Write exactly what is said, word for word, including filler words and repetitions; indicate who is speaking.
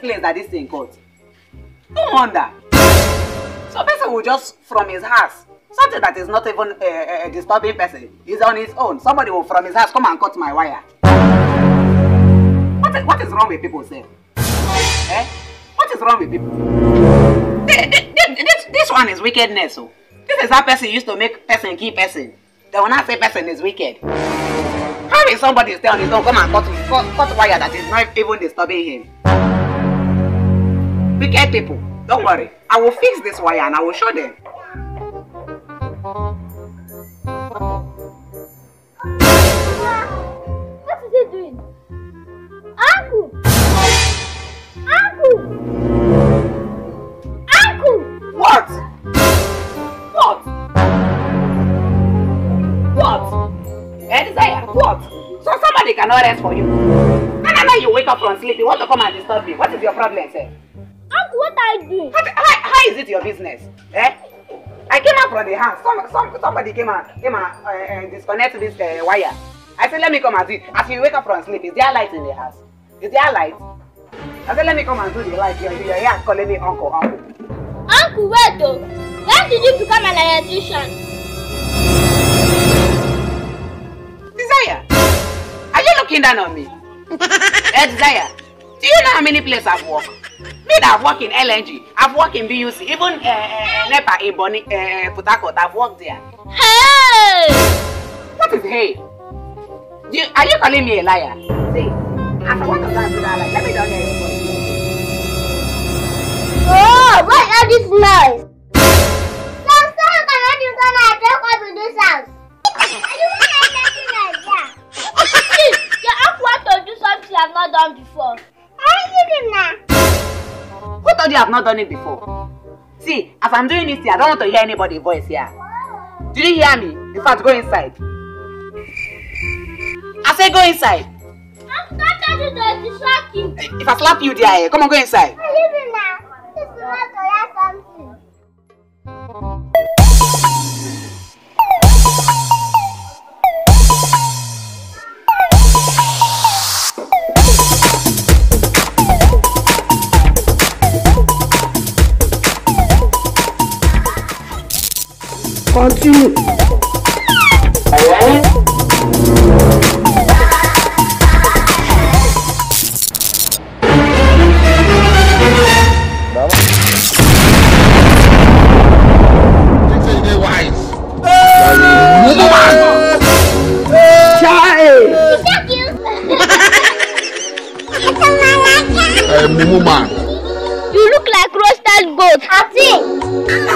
Speaker 1: place that this thing caught. No wonder. So person will just from his house, something that is not even a, a disturbing person, is on his own. Somebody will from his house come and cut my wire. What is, what is wrong with people, sir? Eh? What is wrong with people? This, this, this, this one is wickedness. So. This is how person used to make person keep person. They will not say person is wicked. How is somebody stay on his own, come and cut, cut, cut wire that is not even disturbing him? Wicked people. Don't worry. I will fix this wire and I will show them.
Speaker 2: What is he doing? Uncle! Uncle! Uncle!
Speaker 1: What? What? What? Eh, Desire, what? So somebody cannot rest for you. And now you wake up from sleep, you want to come and disturb me. What is your problem, sir?
Speaker 2: Uncle, what are you doing?
Speaker 1: How, how, how is it your business? Eh? I came out from the house. Some, some, somebody came and, came and uh, uh, disconnect this uh, wire. I said, let me come and do it. As you wake up from sleep, is there light in the house? Is there light? I said, let me come and do the light. You're, you're here calling me uncle, uncle.
Speaker 2: Uncle, wait though. When did you become an electrician?
Speaker 1: Desire, are you looking down on me? eh, Desire, do you know how many places I've worked? Me that I've worked in L N G, I've worked in B U C, even uh, uh, NEPA in Bonny, uh, Port Harcourt, I've worked there.
Speaker 2: Hey!
Speaker 1: What is hey? Do you, are you calling me a liar? See, as I want to go and do that, like, let me down there.
Speaker 2: Oh, what are these noise? Some son cannot do that. I don't want to do sounds. I do not like that. See, your uncle wants to do something you have not done before. I did it now.
Speaker 1: Who told you I've not done it before? See, as I'm doing this here, I don't want to hear anybody's voice here. Did you hear me? In fact, go inside. I say go inside.
Speaker 2: I'm not trying to distract you.
Speaker 1: If I slap you there, come on, go inside.
Speaker 2: I leave it now. This is not to hear something.
Speaker 1: Continue.
Speaker 3: Mumu man.
Speaker 2: You look like roasted goat. I think.